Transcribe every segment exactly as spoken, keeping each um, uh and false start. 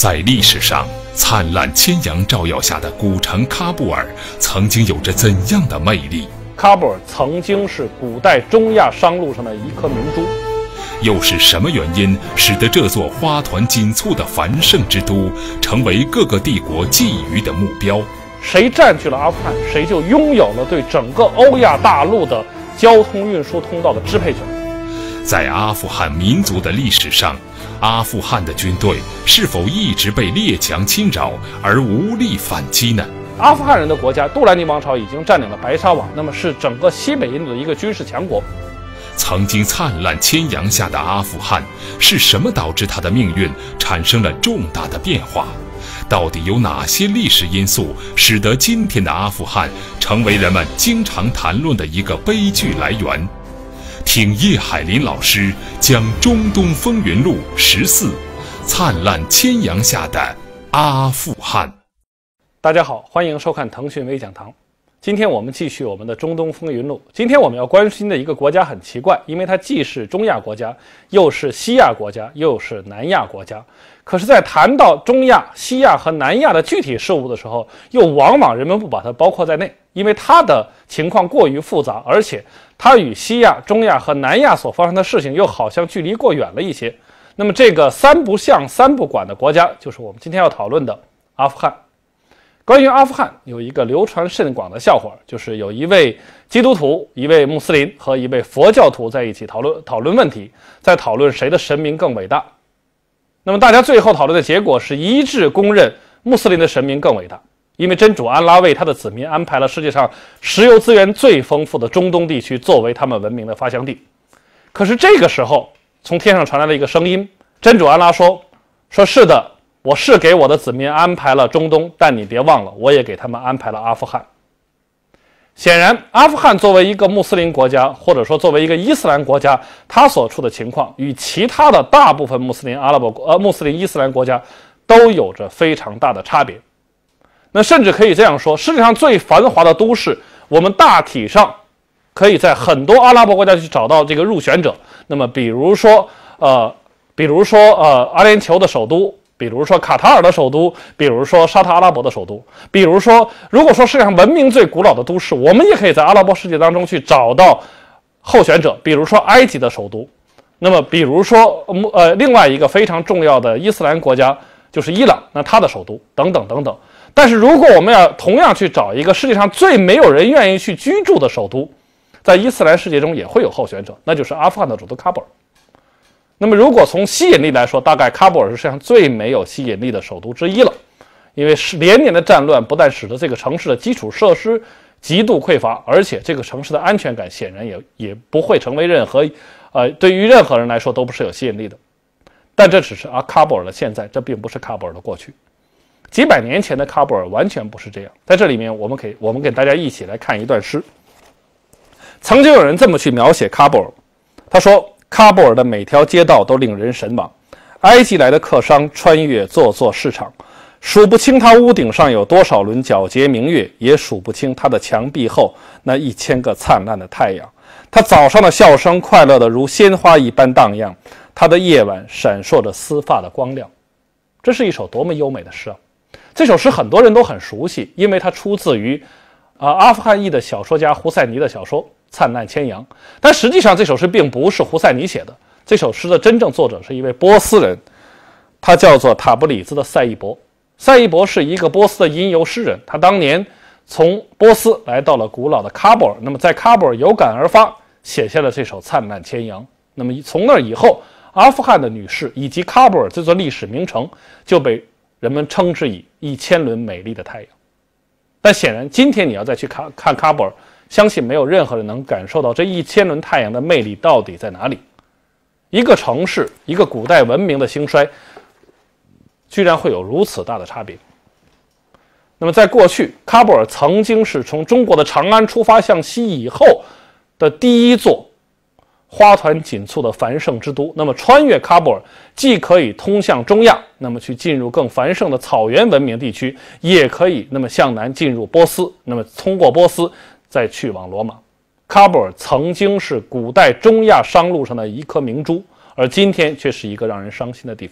在历史上，灿烂千阳照耀下的古城喀布尔曾经有着怎样的魅力？ 喀布尔曾经是古代中亚商路上的一颗明珠。 又是什么原因使得这座花团锦簇的繁盛之都成为各个帝国觊觎的目标？ 谁占据了阿富汗，谁就拥有了对整个欧亚大陆的交通运输通道的支配权。 在阿富汗民族的历史上，阿富汗的军队是否一直被列强侵扰而无力反击呢？ 阿富汗人的国家杜兰尼王朝已经占领了白沙瓦，那么是整个西北印度的一个军事强国。 曾经灿烂千阳下的阿富汗，是什么导致它的命运产生了重大的变化？到底有哪些历史因素使得今天的阿富汗成为人们经常谈论的一个悲剧来源？听叶海林老师讲《中东风云录》十四，灿烂千阳下的阿富汗。 大家好，欢迎收看腾讯微讲堂。今天我们继续我们的中东风云录。今天我们要关心的一个国家很奇怪，因为它既是中亚国家，又是西亚国家，又是南亚国家。可是在谈到中亚、西亚和南亚的具体事务的时候，又往往人们不把它包括在内，因为它的情况过于复杂，而且它与西亚、中亚和南亚所发生的事情又好像距离过远了一些。那么这个三不像三不管的国家，就是我们今天要讨论的阿富汗。关于阿富汗有一个流传甚广的笑话，就是有一位基督徒、一位穆斯林和一位佛教徒在一起讨论讨论问题，在讨论谁的神明更伟大。那么大家最后讨论的结果是一致公认穆斯林的神明更伟大，因为真主安拉为他的子民安排了世界上石油资源最丰富的中东地区作为他们文明的发祥地。可是这个时候，从天上传来了一个声音，真主安拉说说是的，我是给我的子民安排了中东，但你别忘了，我也给他们安排了阿富汗。显然，阿富汗作为一个穆斯林国家，或者说作为一个伊斯兰国家，它所处的情况与其他的大部分穆斯林阿拉伯呃穆斯林伊斯兰国家都有着非常大的差别。那甚至可以这样说，世界上最繁华的都市，我们大体上可以在很多阿拉伯国家去找到这个入选者。那么，比如说呃，比如说呃，阿联酋的首都。比如说卡塔尔的首都，比如说沙特阿拉伯的首都，比如说如果说世界上文明最古老的都市，我们也可以在阿拉伯世界当中去找到候选者，比如说埃及的首都，那么比如说呃另外一个非常重要的伊斯兰国家就是伊朗，那它的首都等等等等。但是如果我们要同样去找一个世界上最没有人愿意去居住的首都，在伊斯兰世界中也会有候选者，那就是阿富汗的首都喀布尔。那么如果从吸引力来说，大概喀布尔是世界上最没有吸引力的首都之一了，因为是连年的战乱不但使得这个城市的基础设施极度匮乏，而且这个城市的安全感显然也也不会成为任何呃对于任何人来说都不是有吸引力的。但这只是啊喀布尔的现在，这并不是喀布尔的过去。几百年前的喀布尔完全不是这样。在这里面我们可以我们给大家一起来看一段诗。曾经有人这么去描写喀布尔，他说喀布尔的每条街道都令人神往，埃及来的客商穿越座座市场，数不清他屋顶上有多少轮皎洁明月，也数不清他的墙壁后那一千个灿烂的太阳。他早上的笑声快乐的如鲜花一般荡漾，他的夜晚闪烁着丝发的光亮。这是一首多么优美的诗啊！这首诗很多人都很熟悉，因为它出自于啊阿富汗裔的小说家胡塞尼的小说《灿烂千阳》，但实际上这首诗并不是胡塞尼写的，这首诗的真正作者是一位波斯人，他叫做塔布里兹的赛义博。赛义博是一个波斯的吟游诗人，他当年从波斯来到了古老的喀布尔，那么在喀布尔有感而发，写下了这首《灿烂千阳》。那么从那以后，阿富汗的女士以及喀布尔这座历史名城就被人们称之以一千轮美丽的太阳。但显然今天你要再去看看喀布尔，相信没有任何人能感受到这一千轮太阳的魅力到底在哪里。一个城市，一个古代文明的兴衰，居然会有如此大的差别。那么在过去，喀布尔曾经是从中国的长安出发向西以后的第一座花团锦簇的繁盛之都。那么穿越喀布尔，既可以通向中亚，那么去进入更繁盛的草原文明地区，也可以那么向南进入波斯，那么通过波斯再去往罗马。喀布尔曾经是古代中亚商路上的一颗明珠，而今天却是一个让人伤心的地方。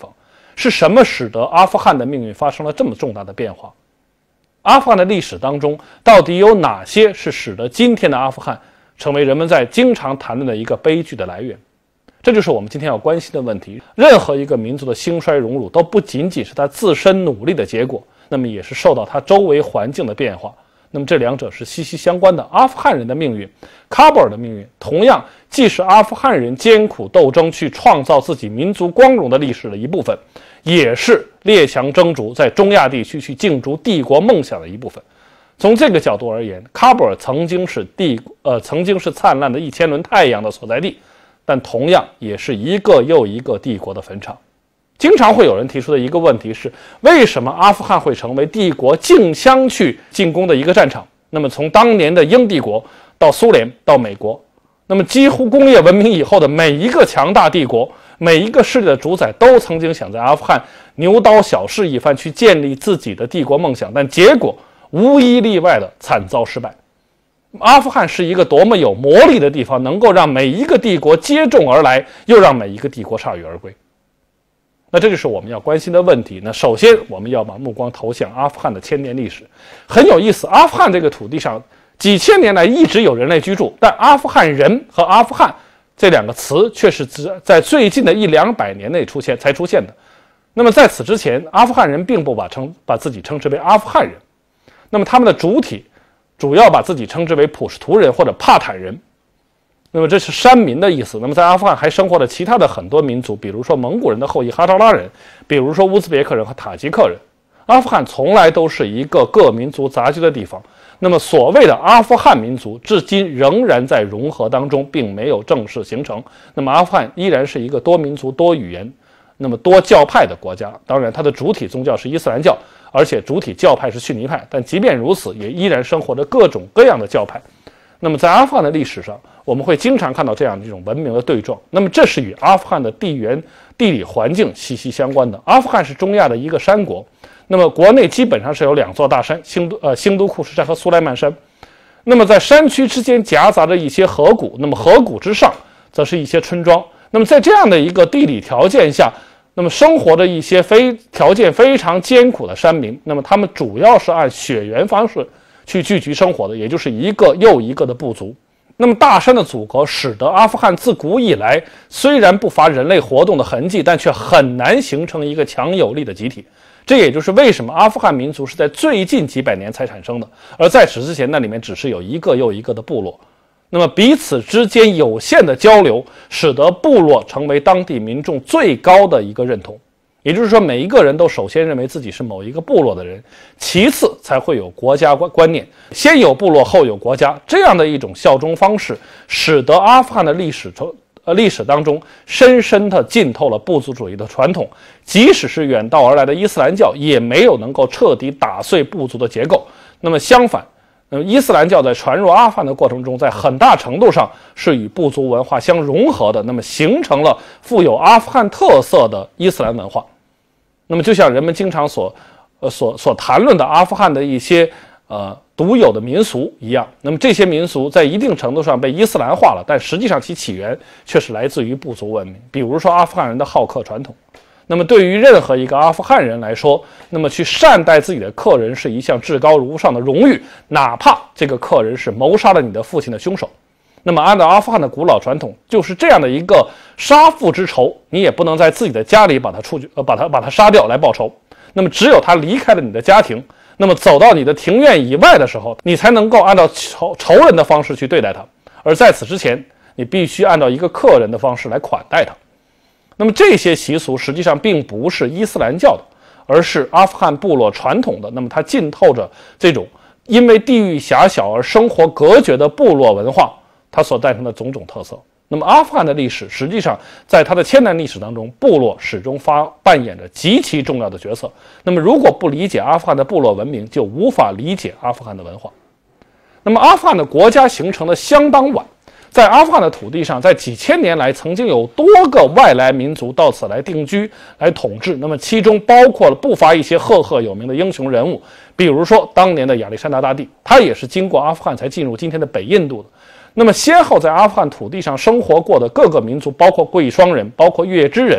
是什么使得阿富汗的命运发生了这么重大的变化？阿富汗的历史当中，到底有哪些是使得今天的阿富汗成为人们在经常谈论的一个悲剧的来源？这就是我们今天要关心的问题。任何一个民族的兴衰荣辱都不仅仅是他自身努力的结果，那么也是受到他周围环境的变化。那么这两者是息息相关的。阿富汗人的命运，喀布尔的命运，同样既是阿富汗人艰苦斗争去创造自己民族光荣的历史的一部分，也是列强争逐在中亚地区去竞逐帝国梦想的一部分。从这个角度而言，喀布尔曾经是帝呃曾经是灿烂的一千轮太阳的所在地，但同样也是一个又一个帝国的坟场。经常会有人提出的一个问题是，为什么阿富汗会成为帝国竞相去进攻的一个战场？那么从当年的英帝国到苏联到美国，那么几乎工业文明以后的每一个强大帝国，每一个势力的主宰都曾经想在阿富汗牛刀小试一番，去建立自己的帝国梦想，但结果无一例外的惨遭失败。阿富汗是一个多么有魔力的地方，能够让每一个帝国接踵而来，又让每一个帝国铩羽而归。那这就是我们要关心的问题。那首先我们要把目光投向阿富汗的千年历史。很有意思，阿富汗这个土地上几千年来一直有人类居住，但阿富汗人和阿富汗这两个词却是在最近的一两百年内出现才出现的。那么在此之前，阿富汗人并不把称把自己称之为阿富汗人，那么他们的主体主要把自己称之为普什图人或者帕坦人。那么这是山民的意思。那么在阿富汗还生活着其他的很多民族，比如说蒙古人的后裔哈扎拉人，比如说乌兹别克人和塔吉克人。阿富汗从来都是一个各民族杂居的地方。那么所谓的阿富汗民族至今仍然在融合当中，并没有正式形成。那么阿富汗依然是一个多民族多语言那么多教派的国家。当然它的主体宗教是伊斯兰教，而且主体教派是逊尼派，但即便如此也依然生活着各种各样的教派。那么在阿富汗的历史上，我们会经常看到这样一种文明的对撞。那么这是与阿富汗的地缘地理环境息息相关的。阿富汗是中亚的一个山国，那么国内基本上是有两座大山，兴都呃兴都库什山和苏莱曼山。那么在山区之间夹杂着一些河谷，那么河谷之上则是一些村庄。那么在这样的一个地理条件下，那么生活着一些非条件非常艰苦的山民，那么他们主要是按血缘方式去聚集生活的，也就是一个又一个的部族。那么大山的阻隔使得阿富汗自古以来虽然不乏人类活动的痕迹，但却很难形成一个强有力的集体。这也就是为什么阿富汗民族是在最近几百年才产生的，而在此之前那里面只是有一个又一个的部落。那么彼此之间有限的交流，使得部落成为当地民众最高的一个认同。也就是说，每一个人都首先认为自己是某一个部落的人，其次才会有国家观念，先有部落后有国家，这样的一种效忠方式，使得阿富汗的历史中呃历史当中深深地浸透了部族主义的传统。即使是远道而来的伊斯兰教，也没有能够彻底打碎部族的结构。那么相反，那么伊斯兰教在传入阿富汗的过程中，在很大程度上是与部族文化相融合的，那么形成了富有阿富汗特色的伊斯兰文化。那么就像人们经常所呃所所谈论的阿富汗的一些呃独有的民俗一样，那么这些民俗在一定程度上被伊斯兰化了，但实际上其起源却是来自于部族文明。比如说阿富汗人的好客传统。那么对于任何一个阿富汗人来说，那么去善待自己的客人是一项至高无上的荣誉，哪怕这个客人是谋杀了你的父亲的凶手。那么按照阿富汗的古老传统，就是这样的一个杀父之仇，你也不能在自己的家里把他处决呃把他把他杀掉来报仇。那么只有他离开了你的家庭，那么走到你的庭院以外的时候，你才能够按照仇仇人的方式去对待他，而在此之前，你必须按照一个客人的方式来款待他。那么这些习俗实际上并不是伊斯兰教的，而是阿富汗部落传统的。那么它浸透着这种因为地域狭小而生活隔绝的部落文化，它所诞生的种种特色。那么阿富汗的历史实际上在它的千年历史当中，部落始终发扮演着极其重要的角色。那么如果不理解阿富汗的部落文明，就无法理解阿富汗的文化。那么阿富汗的国家形成的相当晚，在阿富汗的土地上，在几千年来曾经有多个外来民族到此来定居来统治，那么其中包括了不乏一些赫赫有名的英雄人物，比如说当年的亚历山大大帝，他也是经过阿富汗才进入今天的北印度的。那么先后在阿富汗土地上生活过的各个民族，包括贵霜人，包括月支人，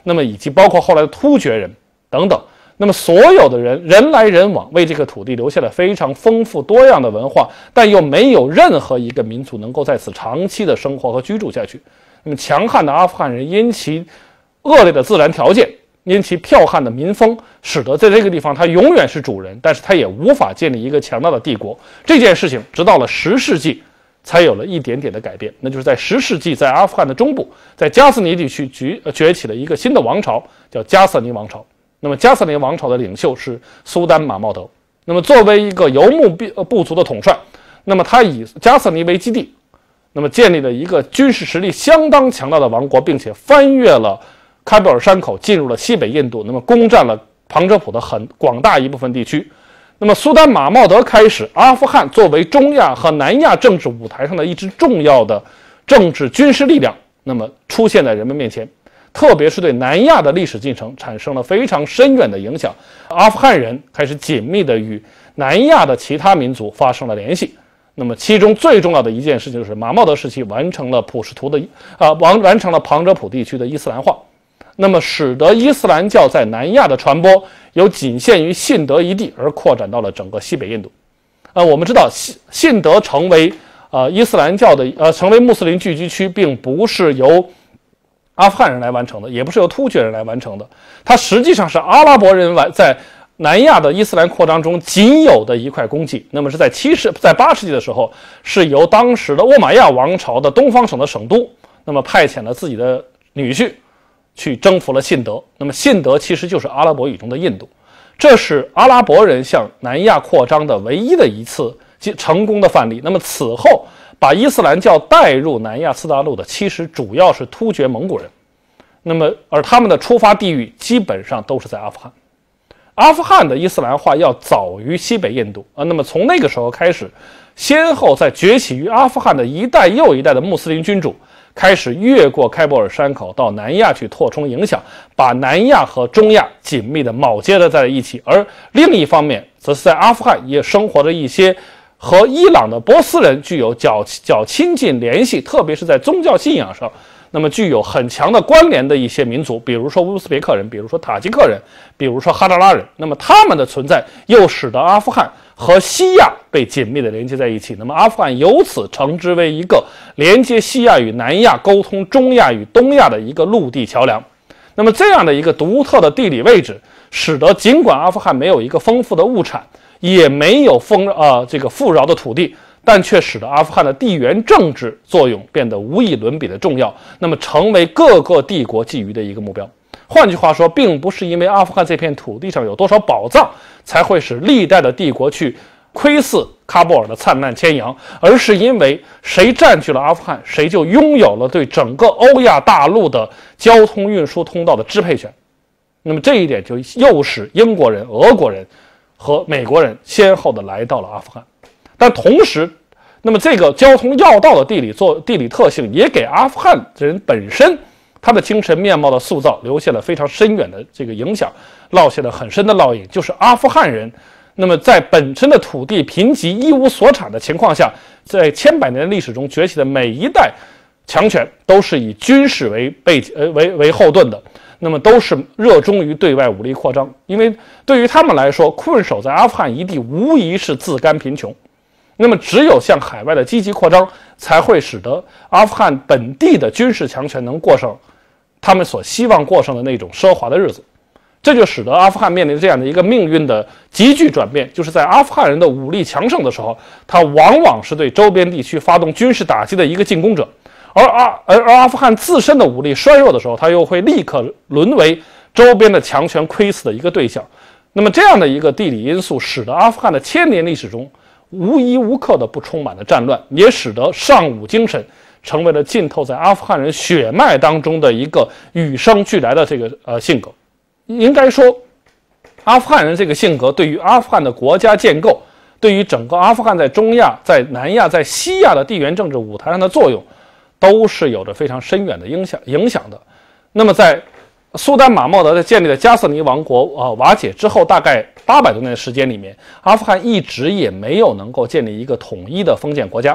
那么以及包括后来的突厥人等等。那么所有的人人来人往，为这个土地留下了非常丰富多样的文化，但又没有任何一个民族能够在此长期的生活和居住下去。那么强悍的阿富汗人因其恶劣的自然条件，因其剽悍的民风，使得在这个地方他永远是主人，但是他也无法建立一个强大的帝国。这件事情直到了十世纪才有了一点点的改变，那就是在十世纪，在阿富汗的中部，在加斯尼地区崛崛起了一个新的王朝，叫加瑟尼王朝。那么加瑟尼王朝的领袖是苏丹马茂德。那么作为一个游牧部族的统帅，那么他以加瑟尼为基地，那么建立了一个军事实力相当强大的王国，并且翻越了喀布尔山口，进入了西北印度，那么攻占了旁遮普的很广大一部分地区。那么苏丹马茂德开始，阿富汗作为中亚和南亚政治舞台上的一支重要的政治军事力量，那么出现在人们面前，特别是对南亚的历史进程产生了非常深远的影响。阿富汗人开始紧密地与南亚的其他民族发生了联系。那么其中最重要的一件事就是马茂德时期完成了普什图的啊完完成了旁遮普地区的伊斯兰化，那么使得伊斯兰教在南亚的传播由仅限于信德一地而扩展到了整个西北印度。呃，我们知道信信德成为呃伊斯兰教的呃成为穆斯林聚居区，并不是由阿富汗人来完成的，也不是由突厥人来完成的，它实际上是阿拉伯人完在南亚的伊斯兰扩张中仅有的一块功绩。那么是在七世在八世纪的时候，是由当时的沃玛亚王朝的东方省的省都，那么派遣了自己的女婿去征服了信德。那么信德其实就是阿拉伯语中的印度，这是阿拉伯人向南亚扩张的唯一的一次成功的范例。那么此后把伊斯兰教带入南亚次大陆的其实主要是突厥蒙古人，那么而他们的出发地域基本上都是在阿富汗。阿富汗的伊斯兰化要早于西北印度啊，那么从那个时候开始，先后在崛起于阿富汗的一代又一代的穆斯林君主开始越过开伯尔山口到南亚去扩充影响，把南亚和中亚紧密的铆接的在一起。而另一方面，则是在阿富汗也生活着一些和伊朗的波斯人具有较较亲近联系，特别是在宗教信仰上，那么具有很强的关联的一些民族，比如说乌兹别克人，比如说塔吉克人，比如说哈扎拉人。那么他们的存在又使得阿富汗和西亚被紧密的连接在一起，那么阿富汗由此称之为一个连接西亚与南亚、沟通中亚与东亚的一个陆地桥梁。那么这样的一个独特的地理位置，使得尽管阿富汗没有一个丰富的物产，也没有丰呃这个富饶的土地，但却使得阿富汗的地缘政治作用变得无以伦比的重要，那么成为各个帝国觊觎的一个目标。换句话说，并不是因为阿富汗这片土地上有多少宝藏才会使历代的帝国去窥视喀布尔的灿烂千阳，而是因为谁占据了阿富汗，谁就拥有了对整个欧亚大陆的交通运输通道的支配权。那么这一点就诱使英国人、俄国人和美国人先后的来到了阿富汗。但同时，那么这个交通要道的地理做地理特性也给阿富汗人本身他的精神面貌的塑造留下了非常深远的这个影响，烙下了很深的烙印。就是阿富汗人那么在本身的土地贫瘠一无所产的情况下，在千百年的历史中崛起的每一代强权都是以军事为背呃为为后盾的，那么都是热衷于对外武力扩张，因为对于他们来说，困守在阿富汗一地无疑是自甘贫穷。那么只有向海外的积极扩张，才会使得阿富汗本地的军事强权能过上他们所希望过上的那种奢华的日子。这就使得阿富汗面临这样的一个命运的急剧转变，就是在阿富汗人的武力强盛的时候，他往往是对周边地区发动军事打击的一个进攻者，而阿而而阿富汗自身的武力衰弱的时候，他又会立刻沦为周边的强权窥视的一个对象。那么这样的一个地理因素，使得阿富汗的千年历史中无一无刻的不充满了战乱，也使得尚武精神成为了浸透在阿富汗人血脉当中的一个与生俱来的这个呃性格。应该说，阿富汗人这个性格对于阿富汗的国家建构，对于整个阿富汗在中亚、在南亚、在西亚的地缘政治舞台上的作用，都是有着非常深远的影响影响的。那么在苏丹马茂德在建立的加瑟尼王国啊、呃、瓦解之后，大概八百多年的时间里面，阿富汗一直也没有能够建立一个统一的封建国家。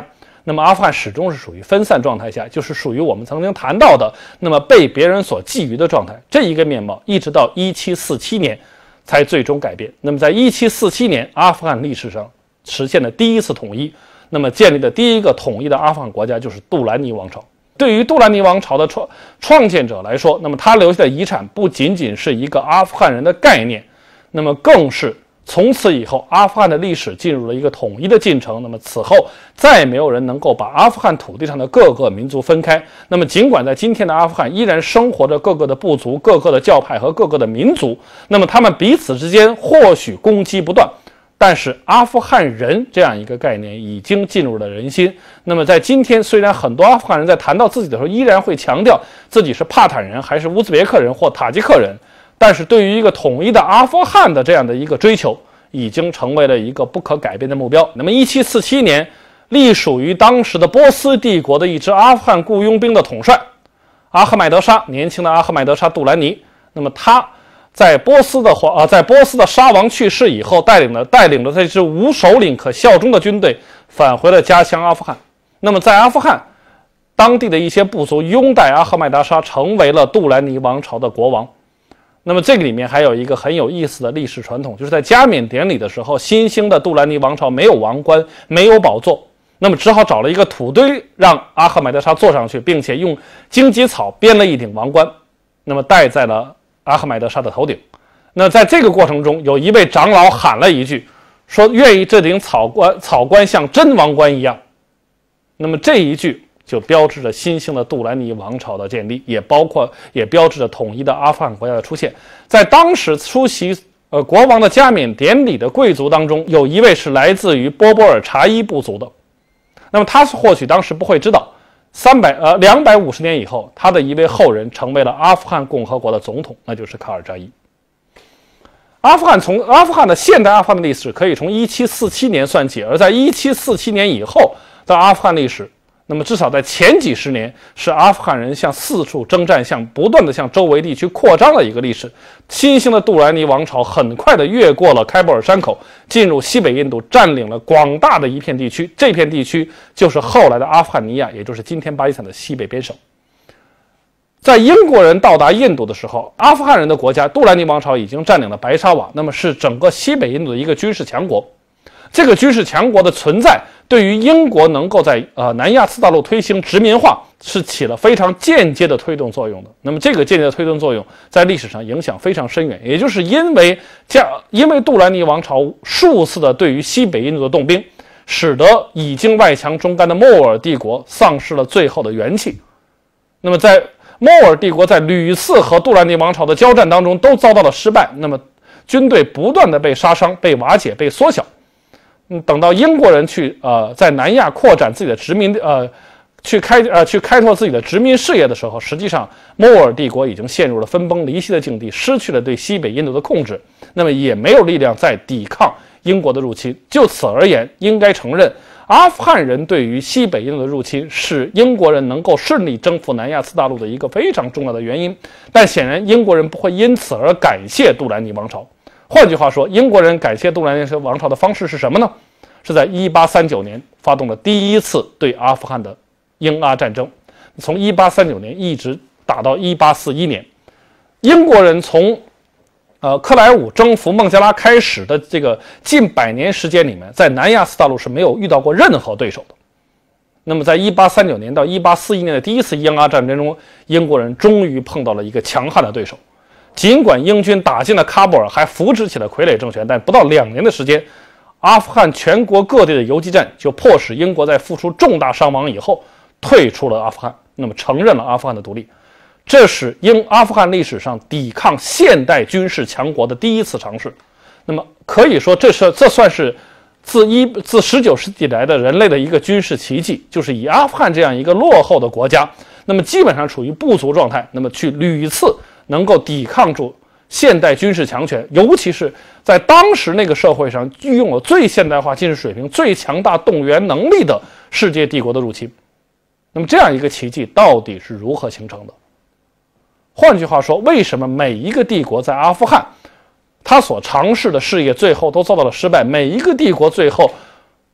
那么阿富汗始终是属于分散状态下，就是属于我们曾经谈到的那么被别人所觊觎的状态。这一个面貌一直到一七四七年才最终改变。那么在一七四七年，阿富汗历史上实现了第一次统一，那么建立的第一个统一的阿富汗国家就是杜兰尼王朝。对于杜兰尼王朝的创创建者来说，那么他留下的遗产不仅仅是一个阿富汗人的概念，那么更是从此以后阿富汗的历史进入了一个统一的进程。那么此后再没有人能够把阿富汗土地上的各个民族分开。那么尽管在今天的阿富汗依然生活着各个的部族、各个的教派和各个的民族，那么他们彼此之间或许攻击不断，但是阿富汗人这样一个概念已经进入了人心。那么在今天，虽然很多阿富汗人在谈到自己的时候依然会强调自己是帕坦人还是乌兹别克人或塔吉克人，但是对于一个统一的阿富汗的这样的一个追求，已经成为了一个不可改变的目标。那么一七四七年，隶属于当时的波斯帝国的一支阿富汗雇佣兵的统帅阿赫迈德沙，年轻的阿赫迈德沙杜兰尼，那么他在波斯的皇呃，在波斯的沙王去世以后，带领了带领了这支无首领可效忠的军队返回了家乡阿富汗。那么在阿富汗，当地的一些部族拥戴阿赫迈德沙成为了杜兰尼王朝的国王。那么这个里面还有一个很有意思的历史传统，就是在加冕典礼的时候，新兴的杜兰尼王朝没有王冠，没有宝座，那么只好找了一个土堆让阿赫迈德沙坐上去，并且用荆棘草编了一顶王冠，那么戴在了阿赫迈德沙的头顶。那在这个过程中，有一位长老喊了一句，说愿意这顶草冠草冠像真王冠一样。那么这一句就标志着新兴的杜兰尼王朝的建立，也包括也标志着统一的阿富汗国家的出现。在当时出席呃国王的加冕典礼的贵族当中，有一位是来自于波波尔查伊部族的。那么他或许当时不会知道，三百呃两百五十年以后，他的一位后人成为了阿富汗共和国的总统，那就是卡尔扎伊。阿富汗从阿富汗的现代阿富汗的历史可以从一七四七年算起，而在一七四七年以后的阿富汗历史，那么至少在前几十年是阿富汗人向四处征战，向不断的向周围地区扩张的一个历史。新兴的杜兰尼王朝很快的越过了开伯尔山口，进入西北印度，占领了广大的一片地区。这片地区就是后来的阿富汗尼亚，也就是今天巴基斯坦的西北边省。在英国人到达印度的时候，阿富汗人的国家杜兰尼王朝已经占领了白沙瓦，那么是整个西北印度的一个军事强国。这个军事强国的存在，对于英国能够在呃南亚次大陆推行殖民化是起了非常间接的推动作用的。那么这个间接的推动作用在历史上影响非常深远，也就是因为这因为杜兰尼王朝数次的对于西北印度的动兵，使得已经外强中干的莫尔帝国丧失了最后的元气。那么在莫尔帝国在屡次和杜兰尼王朝的交战当中都遭到了失败，那么军队不断的被杀伤、被瓦解、被缩小。嗯，等到英国人去呃在南亚扩展自己的殖民呃去开呃去开拓自己的殖民事业的时候，实际上莫尔帝国已经陷入了分崩离析的境地，失去了对西北印度的控制，那么也没有力量再抵抗英国的入侵。就此而言，应该承认阿富汗人对于西北印度的入侵是英国人能够顺利征服南亚次大陆的一个非常重要的原因。但显然英国人不会因此而感谢杜兰尼王朝。换句话说，英国人感谢杜兰尼王朝的方式是什么呢？是在一八三九年发动了第一次对阿富汗的英阿战争，从一八三九年一直打到一八四一年。英国人从呃克莱伍征服孟加拉开始的这个近百年时间里面，在南亚次大陆是没有遇到过任何对手的。那么在一八三九年到一八四一年的第一次英阿战争中，英国人终于碰到了一个强悍的对手。尽管英军打进了喀布尔，还扶植起了傀儡政权，但不到两年的时间，阿富汗全国各地的游击战就迫使英国在付出重大伤亡以后退出了阿富汗，那么承认了阿富汗的独立。这是英阿富汗历史上抵抗现代军事强国的第一次尝试。那么可以说，这是这算是自一自十九世纪来的人类的一个军事奇迹，就是以阿富汗这样一个落后的国家，那么基本上处于不足状态，那么去屡次能够抵抗住现代军事强权，尤其是在当时那个社会上具拥有最现代化军事水平、最强大动员能力的世界帝国的入侵。那么这样一个奇迹到底是如何形成的？换句话说，为什么每一个帝国在阿富汗他所尝试的事业最后都遭到了失败？每一个帝国最后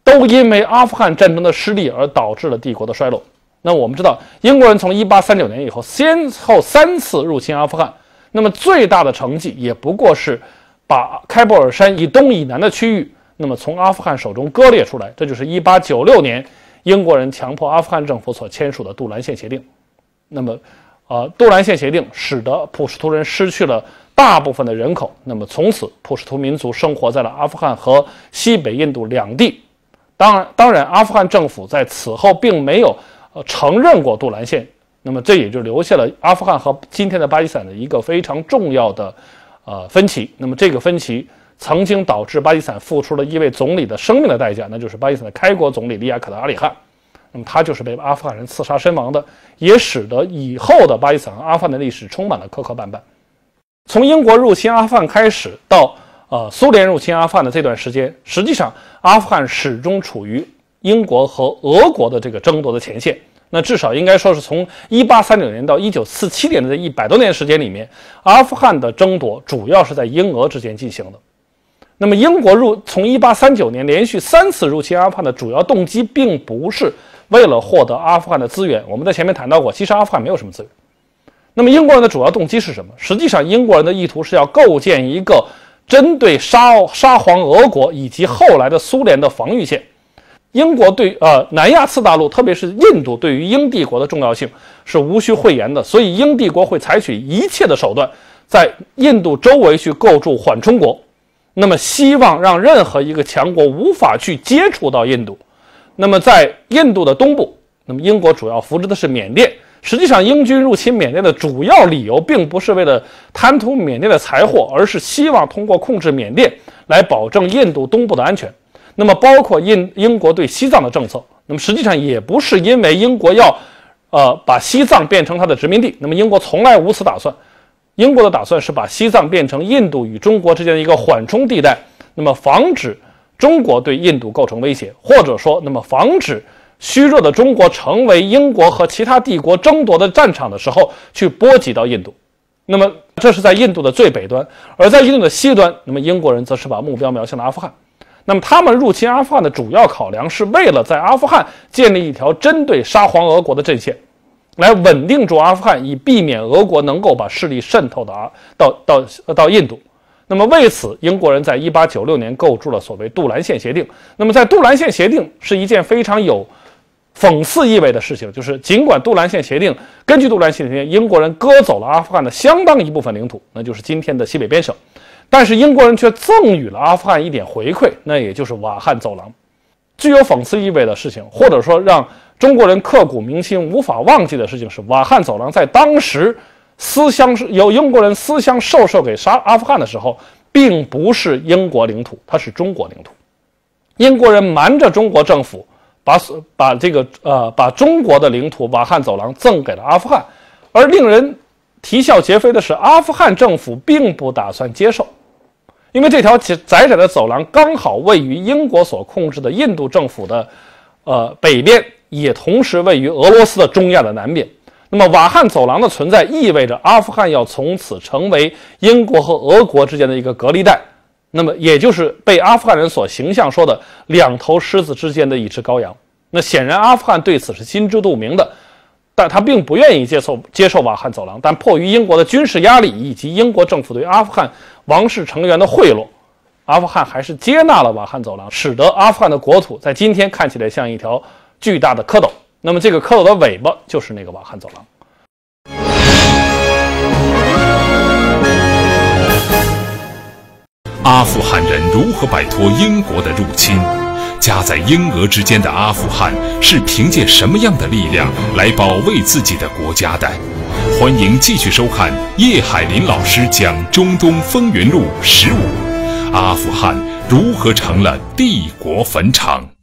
都因为阿富汗战争的失利而导致了帝国的衰落。那我们知道，英国人从一八三九年以后先后三次入侵阿富汗，那么最大的成绩也不过是把开伯尔山以东以南的区域那么从阿富汗手中割裂出来，这就是一八九六年英国人强迫阿富汗政府所签署的杜兰县协定。那么呃，杜兰县协定使得普什图人失去了大部分的人口，那么从此普什图民族生活在了阿富汗和西北印度两地。当然，当然，阿富汗政府在此后并没有呃承认过杜兰县，那么这也就留下了阿富汗和今天的巴基斯坦的一个非常重要的呃分歧。那么这个分歧曾经导致巴基斯坦付出了一位总理的生命的代价，那就是巴基斯坦的开国总理利亚克的阿里汗。那么他就是被阿富汗人刺杀身亡的，也使得以后的巴基斯坦和阿富汗的历史充满了磕磕绊绊。从英国入侵阿富汗开始到呃苏联入侵阿富汗的这段时间，实际上阿富汗始终处于英国和俄国的这个争夺的前线。那至少应该说是从一八三九年到一九四七年的这一百多年时间里面，阿富汗的争夺主要是在英俄之间进行的。那么英国入从一八三九年连续三次入侵阿富汗的主要动机并不是为了获得阿富汗的资源，我们在前面谈到过，其实阿富汗没有什么资源。那么英国人的主要动机是什么？实际上英国人的意图是要构建一个针对沙沙皇俄国以及后来的苏联的防御线。英国对呃南亚次大陆，特别是印度对于英帝国的重要性是无需讳言的，所以英帝国会采取一切的手段在印度周围去构筑缓冲国，那么希望让任何一个强国无法去接触到印度。那么在印度的东部，那么英国主要扶植的是缅甸。实际上英军入侵缅甸的主要理由并不是为了贪图缅甸的财货，而是希望通过控制缅甸来保证印度东部的安全。那么包括英英国对西藏的政策，那么实际上也不是因为英国要呃把西藏变成它的殖民地，那么英国从来无此打算。英国的打算是把西藏变成印度与中国之间的一个缓冲地带，那么防止中国对印度构成威胁，或者说那么防止虚弱的中国成为英国和其他帝国争夺的战场的时候去波及到印度。那么这是在印度的最北端，而在印度的西端，那么英国人则是把目标瞄向了阿富汗。那么他们入侵阿富汗的主要考量是为了在阿富汗建立一条针对沙皇俄国的阵线，来稳定住阿富汗，以避免俄国能够把势力渗透到到到到印度。那么为此，英国人在一八九六年构筑了所谓杜兰县协定。那么在杜兰县协定是一件非常有讽刺意味的事情，就是尽管杜兰县协定根据杜兰县协定，英国人割走了阿富汗的相当一部分领土，那就是今天的西北边省，但是英国人却赠予了阿富汗一点回馈，那也就是瓦罕走廊。具有讽刺意味的事情，或者说让中国人刻骨铭心无法忘记的事情是，瓦罕走廊在当时私相由英国人私相授受给沙阿富汗的时候，并不是英国领土，它是中国领土。英国人瞒着中国政府，把把这个呃把中国的领土瓦罕走廊赠给了阿富汗，而令人啼笑皆非的是，阿富汗政府并不打算接受，因为这条窄窄的走廊刚好位于英国所控制的印度政府的呃北边，也同时位于俄罗斯的中亚的南边。那么瓦罕走廊的存在意味着阿富汗要从此成为英国和俄国之间的一个隔离带，那么也就是被阿富汗人所形象说的两头狮子之间的一只羔羊。那显然阿富汗对此是心知肚明的，但他并不愿意接受接受瓦罕走廊，但迫于英国的军事压力以及英国政府对阿富汗王室成员的贿赂，阿富汗还是接纳了瓦罕走廊，使得阿富汗的国土在今天看起来像一条巨大的蝌蚪。那么这个蝌蚪的尾巴就是那个瓦罕走廊。 阿富汗人如何摆脱英国的入侵？夹在英俄之间的阿富汗是凭借什么样的力量来保卫自己的国家的？欢迎继续收看叶海林老师讲《中东风云录》十五：阿富汗如何成了帝国坟场。